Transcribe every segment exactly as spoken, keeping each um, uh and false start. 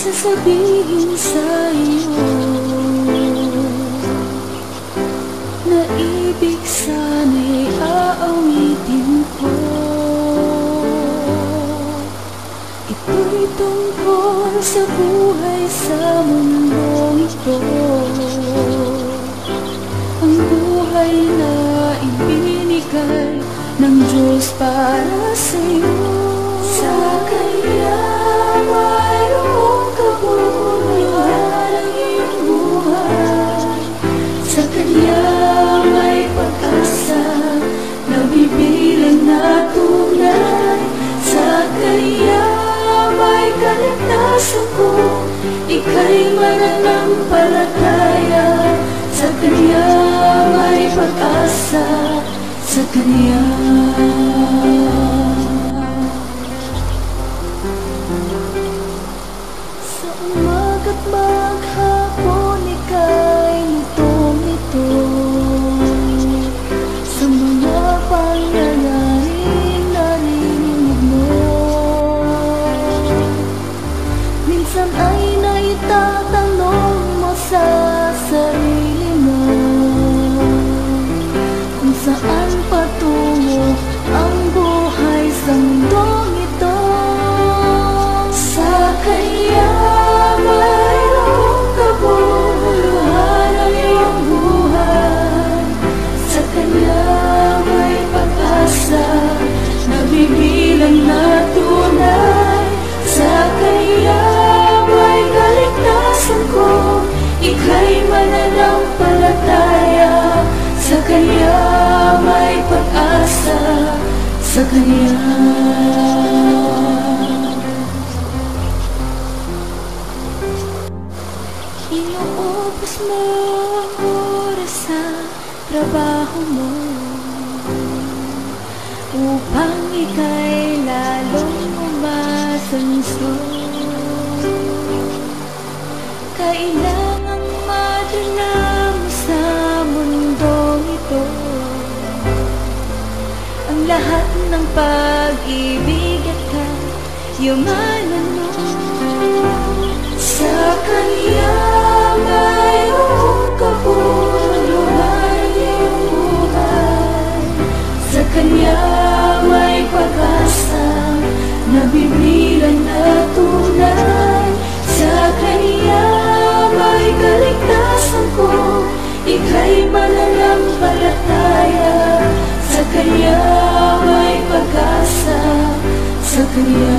sasabihin sa'yo na ibig sana'y aawitin ko. Ito'y tungkol sa buhay sa mundong ito, ang buhay na ibinigay ng Diyos para sa'yo. Sa Kanya mayroong kabuluhan ang iyong buhay. Sa Kanya may pag-asa na bibilang na tunay. Sa Kanya may kaligtasan kung ika'y mananampalataya. Sa Kanya may pag-asa, sa Kanya. Sa umaga't maghapon ika'y lutong-ito sa mga pangyayaring narinig mo. Minsan ay naitatanong mo sa sarili mo kung saan patungo ang buhay sa mundong ito. Sa Kanya mayroong kabuluhan ang iyong buhay. Sa Kanya may pag-asa na bibilang na tunay. Sa Kanya may kaligtasan kung ika'y mananampalataya. Sa Kanya may pag-asa, sa Kanya. Inuubos mo ang oras sa trabaho mo upang ika'y lalong umasenso. Kailangan madala mo sa mundong ito ang lahat ng pag-ibig at kayamanan mo. Sa Kanya mayroong kabuluhan ang iyong buhay. Sa Kanya may pag-asa na bibilang na tunay. Sa Kanya may kaligtasan kung ika'y mananampalataya. Sa Kanya may pag-asa, sa Kanya.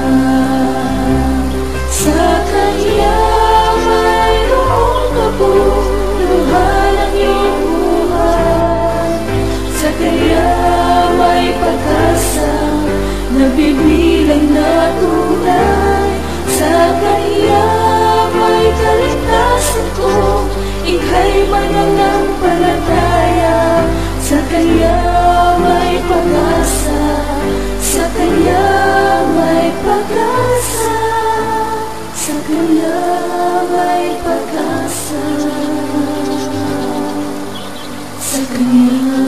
Sa Kanya mayroong kabuluhan ang iyong buhay. Sa Kanya may pag-asa na bibilang na tunay. Sa Kanya may kaligtasan kung ika'y mananampalataya. Sa Kanya may pag-asa, sa Kanya may pag-asa, sa Kanya may pag-asa, sa Kanya.